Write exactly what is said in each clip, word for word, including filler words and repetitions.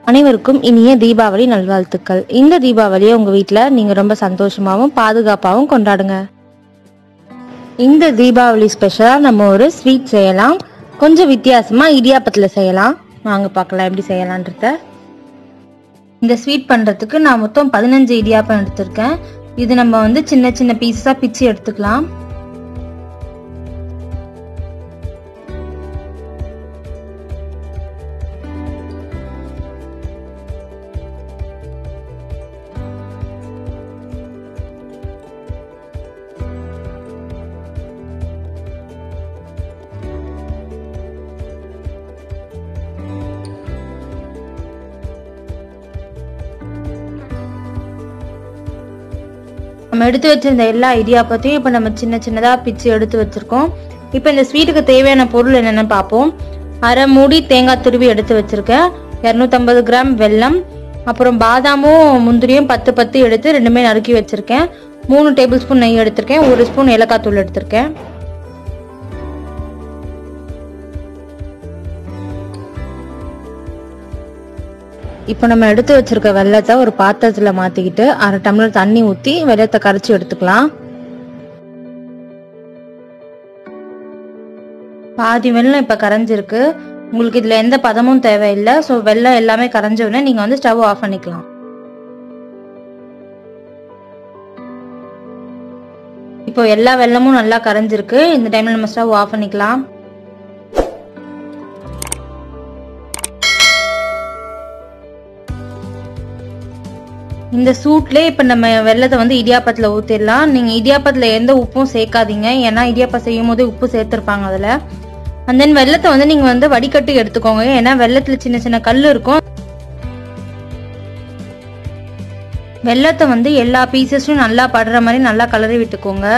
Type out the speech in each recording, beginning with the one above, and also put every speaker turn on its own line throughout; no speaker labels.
அனைவருக்கும் இனிய தீபாவளி நல்வாழ்த்துக்கள். இந்த தீபாவளியை உங்க வீட்ல நீங்க ரொம்ப சந்தோஷமாவும் பாதுகாப்பாகவும் கொண்டாடுங்க. இந்த தீபாவளி ஸ்பெஷலா நம்ம ஒரு ஸ்வீட் செய்யலாம். கொஞ்சம் வித்தியாசமா இடியாப்பத்துல செய்யலாம். வாங்க பார்க்கலாம் எப்படி செய்யலான்றத. இந்த ஸ்வீட் பண்றதுக்கு நான் மொத்தம் பதினஞ்சு இடியாப்பம் எடுத்திருக்கேன். இது நம்ம வந்து சின்ன சின்ன பீஸா பிச்சு எடுத்துக்கலாம். நம்ம எடுத்து வச்சிருந்த எல்லா இடியாப்பத்தையும் இப்போ நம்ம சின்ன சின்னதா பிச்சு எடுத்து வச்சிருக்கோம். இப்போ இந்த ஸ்வீட்டுக்கு தேவையான பொருள் என்னென்னு பார்ப்போம். அரை மூடி தேங்காய் துருவி எடுத்து வச்சிருக்கேன், இரநூத்தி ஐம்பது கிராம் வெல்லம், அப்புறம் பாதாமும் முந்திரியும் பத்து பத்து எடுத்து ரெண்டுமே நறுக்கி வச்சிருக்கேன், மூணு டேபிள் ஸ்பூன் நெய் எடுத்திருக்கேன், ஒரு ஸ்பூன் ஏலக்காய் தூள் எடுத்திருக்கேன். இப்போ நம்ம எடுத்து வச்சிருக்க வெல்லத்தை ஒரு பாத்திரத்துல மாத்திக்கிட்டு அரை டம்ளர் தண்ணி ஊத்தி வெல்லத்தை கரைச்சி எடுத்துக்கலாம். பாதி வெல்லம் இப்ப கரைஞ்சிருக்கு. உங்களுக்கு இதுல எந்த பதமும் தேவையில்லை. ஸோ வெல்லம் எல்லாமே கரைஞ்ச உடனே நீங்க வந்து ஸ்டவ் ஆஃப் பண்ணிக்கலாம். இப்போ எல்லா வெல்லமும் நல்லா கரைஞ்சிருக்கு. இந்த டைம்ல நம்ம ஸ்டவ் ஆஃப் பண்ணிக்கலாம். இந்த சூட்ல இப்ப நம்ம வெல்லத்தை வந்து இடியாப்பத்துல ஊத்திடலாம். நீங்க இடியாப்பத்துல எந்த உப்பும் சேர்க்காதீங்க, ஏன்னா இடியாப்பம் செய்யும் போது உப்பு சேர்த்திருப்பாங்க அதுல. அண்ட் தென் வெல்லத்தை வந்து நீங்க வந்து வடிகட்டி எடுத்துக்கோங்க, ஏன்னா வெல்லத்துல சின்ன சின்ன கல் இருக்கும். வெல்லத்தை வந்து எல்லா பீசஸும் நல்லா படுற மாதிரி நல்லா கலரி விட்டுக்கோங்க.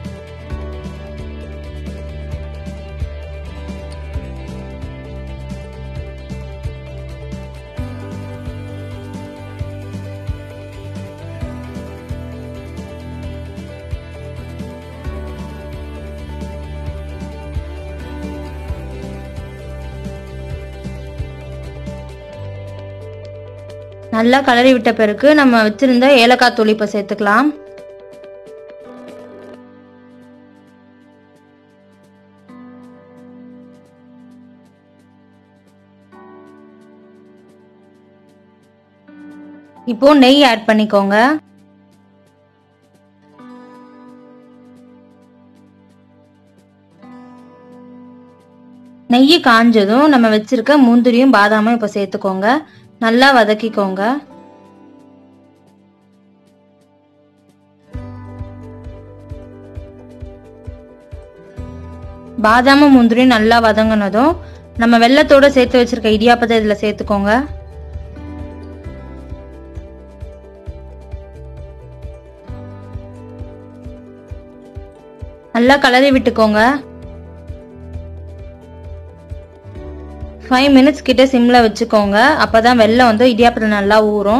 நல்லா கலரி விட்ட பிறகு நம்ம வச்சிருந்த ஏலக்காய் தூள் இப்ப சேர்த்துக்கலாம். இப்போ நெய் ஆட் பண்ணிக்கோங்க. நெய் காஞ்சதும் நம்ம வச்சிருக்க முந்திரியும் பாதாமும் இப்ப சேர்த்துக்கோங்க. நல்லா வதக்கிக்கோங்க. பாதாமும் முந்திரியும் நல்லா வதங்கினதும் நம்ம வெல்லத்தோட சேர்த்து வச்சிருக்க இடியாப்பத்தை இதுல சேர்த்துக்கோங்க. நல்லா கலரி விட்டுக்கோங்க. ஃபைவ் மினிட்ஸ் கிட்ட சிம்ல வச்சுக்கோங்க, அப்பதான் வெல்லம் வந்து இடியாப்பத்துல நல்லா ஊறும்.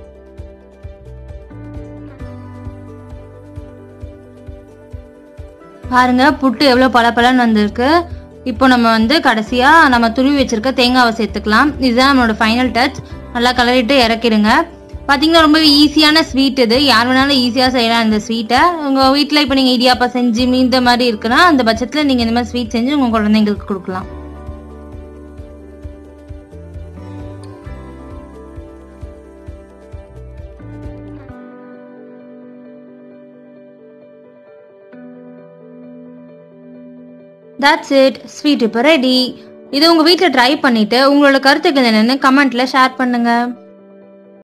பாருங்க புட்டு எவ்வளவு பளபளன்னு வந்திருக்கு. இப்போ நம்ம வந்து கடைசியா நம்ம துருவி வச்சிருக்க தேங்காவை சேர்த்துக்கலாம். இதுதான் நம்மளோட ஃபைனல் டச். நல்லா கலரிட்டு இறக்கிடுங்க. பாத்தீங்கன்னா ரொம்ப ஈஸியான ஸ்வீட் இது. யார் வேணாலும் ஈஸியா செய்யலாம் இந்த ஸ்வீட்டை. உங்க வீட்டுல இப்ப நீங்க இடியாப்பா செஞ்சு மீந்த மாதிரி இருக்குன்னா அந்த பட்சத்துல நீங்க இந்த மாதிரி ஸ்வீட் செஞ்சு உங்க குழந்தைங்களுக்கு கொடுக்கலாம். That's it. ஸ்வீட் இப்போ ரெடி. இது உங்க வீட்ல ட்ரை பண்ணிட்டு உங்களோட கருத்துக்கள் என்னன்னு கமெண்ட்ல ஷேர் பண்ணுங்க.